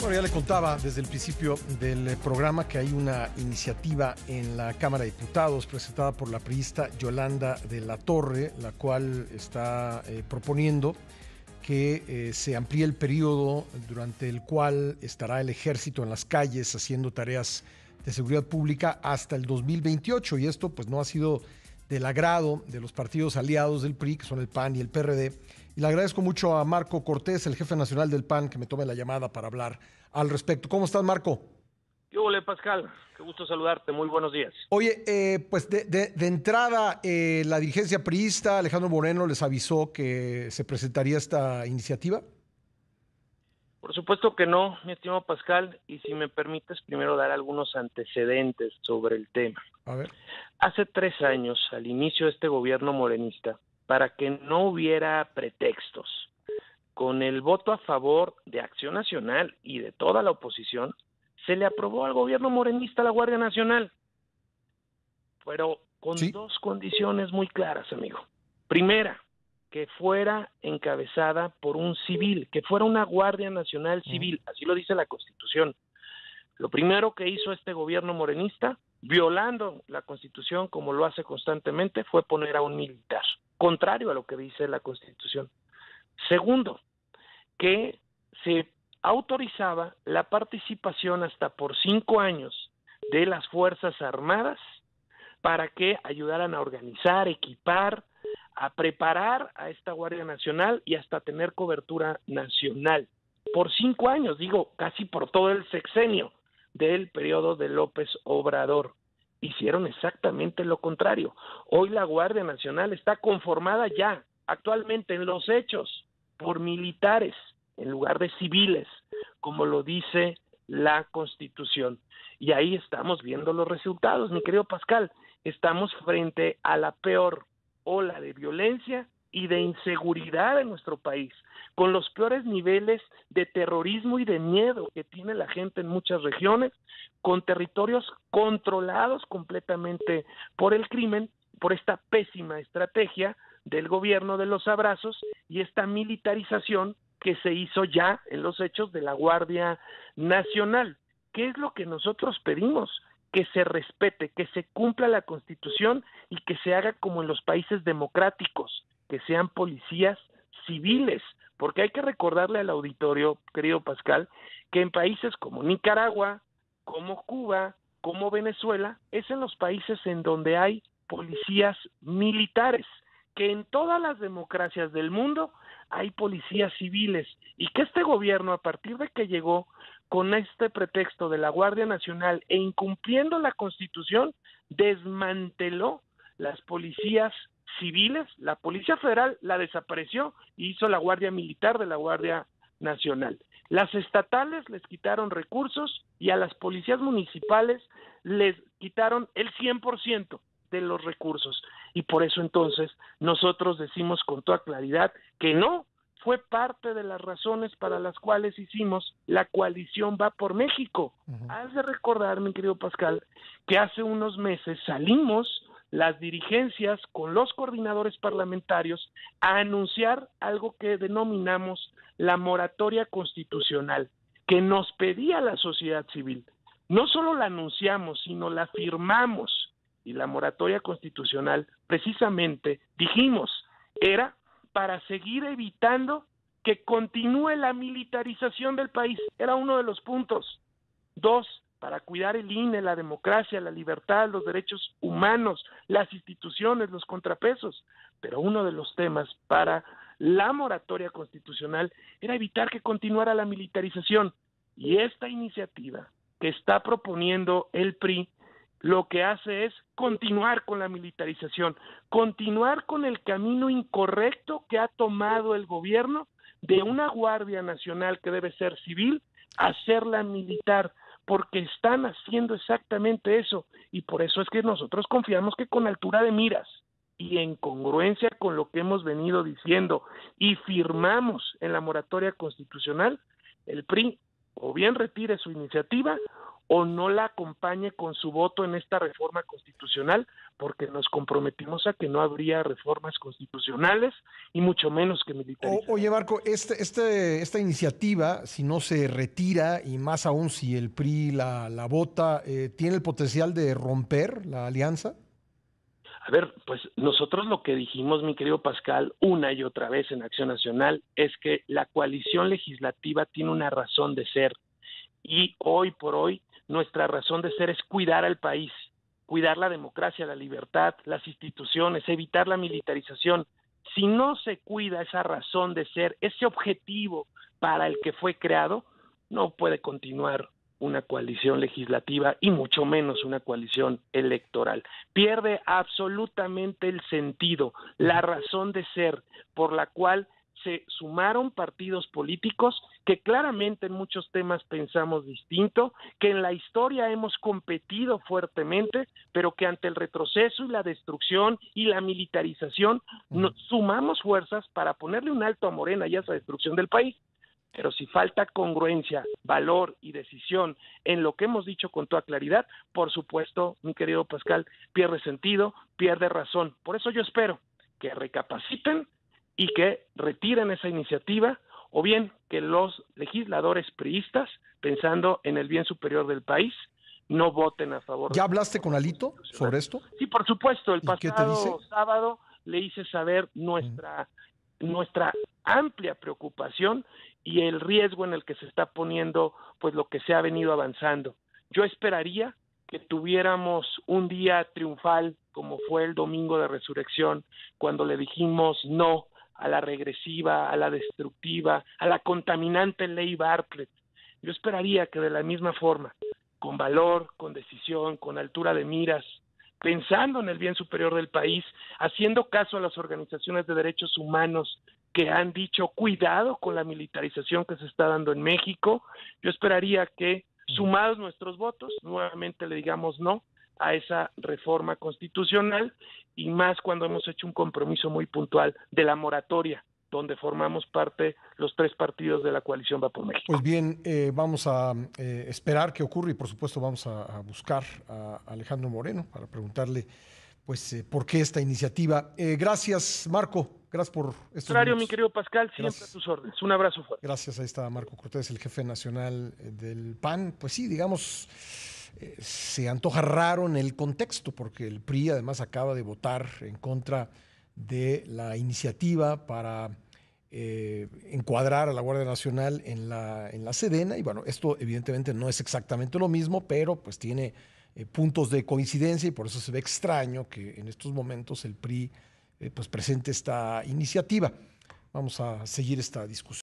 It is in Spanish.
Bueno, ya le contaba desde el principio del programa que hay una iniciativa en la Cámara de Diputados presentada por la priista Yolanda de la Torre, la cual está proponiendo que se amplíe el periodo durante el cual estará el ejército en las calles haciendo tareas de seguridad pública hasta el 2028. Y esto pues no ha sido del agrado de los partidos aliados del PRI, que son el PAN y el PRD. Y le agradezco mucho a Marco Cortés, el jefe nacional del PAN, que me tome la llamada para hablar al respecto. ¿Cómo estás, Marco? ¿Qué hubo, Pascal? Qué gusto saludarte. Muy buenos días. Oye, pues de entrada, la dirigencia priista, Alejandro Moreno, les avisó que se presentaría esta iniciativa. Por supuesto que no, mi estimado Pascal, y si me permites primero dar algunos antecedentes sobre el tema. A ver. Hace 3 años, al inicio de este gobierno morenista, para que no hubiera pretextos, con el voto a favor de Acción Nacional y de toda la oposición, se le aprobó al gobierno morenista la Guardia Nacional, pero con Sí. 2 condiciones muy claras, amigo. Primera, que fuera encabezada por un civil, que fuera una Guardia Nacional civil, así lo dice la Constitución. Lo primero que hizo este gobierno morenista, violando la Constitución como lo hace constantemente, fue poner a un militar, contrario a lo que dice la Constitución. Segundo, que se autorizaba la participación hasta por 5 años de las Fuerzas Armadas para que ayudaran a organizar, equipar, a preparar a esta Guardia Nacional y hasta tener cobertura nacional. Por 5 años, digo, casi por todo el sexenio del periodo de López Obrador. Hicieron exactamente lo contrario. Hoy la Guardia Nacional está conformada ya, actualmente en los hechos, por militares en lugar de civiles, como lo dice la Constitución. Y ahí estamos viendo los resultados, mi querido Pascal. Estamos frente a la peor ola de violencia y de inseguridad en nuestro país, con los peores niveles de terrorismo y de miedo que tiene la gente en muchas regiones, con territorios controlados completamente por el crimen, por esta pésima estrategia del gobierno de los abrazos y esta militarización que se hizo ya en los hechos de la Guardia Nacional. ¿Qué es lo que nosotros pedimos? Que se respete, que se cumpla la Constitución y que se haga como en los países democráticos, que sean policías civiles, porque hay que recordarle al auditorio, querido Pascal, que en países como Nicaragua, como Cuba, como Venezuela, es en los países en donde hay policías militares, que en todas las democracias del mundo hay policías civiles, y que este gobierno, a partir de que llegó con este pretexto de la Guardia Nacional e incumpliendo la Constitución, desmanteló las policías civiles, la Policía Federal la desapareció y hizo la Guardia Militar de la Guardia Nacional. Las estatales les quitaron recursos y a las policías municipales les quitaron el 100% de los recursos. Y por eso entonces nosotros decimos con toda claridad que no fue parte de las razones para las cuales hicimos la coalición Va por México. Has de recordar, mi querido Pascal, que hace unos meses salimos las dirigencias con los coordinadores parlamentarios a anunciar algo que denominamos la moratoria constitucional, que nos pedía la sociedad civil. No solo la anunciamos, sino la firmamos. Y la moratoria constitucional, precisamente, dijimos, era para seguir evitando que continúe la militarización del país. Era uno de los puntos. 2, para cuidar el INE, la democracia, la libertad, los derechos humanos, las instituciones, los contrapesos. Pero uno de los temas para la moratoria constitucional era evitar que continuara la militarización. Y esta iniciativa que está proponiendo el PRI lo que hace es continuar con la militarización, continuar con el camino incorrecto que ha tomado el gobierno de una Guardia Nacional que debe ser civil, hacerla militar, porque están haciendo exactamente eso, y por eso es que nosotros confiamos que con altura de miras y en congruencia con lo que hemos venido diciendo y firmamos en la moratoria constitucional, el PRI o bien retire su iniciativa o no la acompañe con su voto en esta reforma constitucional, porque nos comprometimos a que no habría reformas constitucionales y mucho menos que militarización. Oye, Marco, esta iniciativa, si no se retira y más aún si el PRI la vota, ¿tiene el potencial de romper la alianza? A ver, pues nosotros lo que dijimos, mi querido Pascal, una y otra vez en Acción Nacional, es que la coalición legislativa tiene una razón de ser y hoy por hoy nuestra razón de ser es cuidar al país, cuidar la democracia, la libertad, las instituciones, evitar la militarización. Si no se cuida esa razón de ser, ese objetivo para el que fue creado, no puede continuar una coalición legislativa y mucho menos una coalición electoral. Pierde absolutamente el sentido, la razón de ser por la cual se sumaron partidos políticos que claramente en muchos temas pensamos distinto, que en la historia hemos competido fuertemente, pero que ante el retroceso y la destrucción y la militarización sumamos fuerzas para ponerle un alto a Morena y a esa destrucción del país. Pero si falta congruencia, valor y decisión en lo que hemos dicho con toda claridad, por supuesto, mi querido Pascal, pierde sentido, pierde razón. Por eso yo espero que recapaciten y que retiren esa iniciativa, o bien que los legisladores priistas, pensando en el bien superior del país, no voten a favor. ¿Ya hablaste con Alito sobre esto? Sí, por supuesto. El ¿Y qué te dice? pasado sábado le hice saber nuestra amplia preocupación y el riesgo en el que se está poniendo pues lo que se ha venido avanzando. Yo esperaría que tuviéramos un día triunfal como fue el domingo de resurrección, cuando le dijimos no a la regresiva, a la destructiva, a la contaminante ley Bartlett. Yo esperaría que de la misma forma, con valor, con decisión, con altura de miras, pensando en el bien superior del país, haciendo caso a las organizaciones de derechos humanos que han dicho cuidado con la militarización que se está dando en México, yo esperaría que, sumados nuestros votos, nuevamente le digamos no a esa reforma constitucional, y más cuando hemos hecho un compromiso muy puntual de la moratoria, donde formamos parte los tres partidos de la coalición Va por México. Pues bien, vamos a esperar qué ocurre y por supuesto vamos a buscar a Alejandro Moreno para preguntarle pues por qué esta iniciativa. Gracias, Marco. Gracias por estos minutos. Mi querido Pascal, siempre Gracias. a tus órdenes. Un abrazo fuerte. Gracias, ahí está Marco Cortés, el jefe nacional del PAN. Pues sí, digamos, se antoja raro en el contexto, porque el PRI además acaba de votar en contra de la iniciativa para encuadrar a la Guardia Nacional en la Sedena, y bueno, esto evidentemente no es exactamente lo mismo, pero pues tiene puntos de coincidencia y por eso se ve extraño que en estos momentos el PRI pues presente esta iniciativa. Vamos a seguir esta discusión.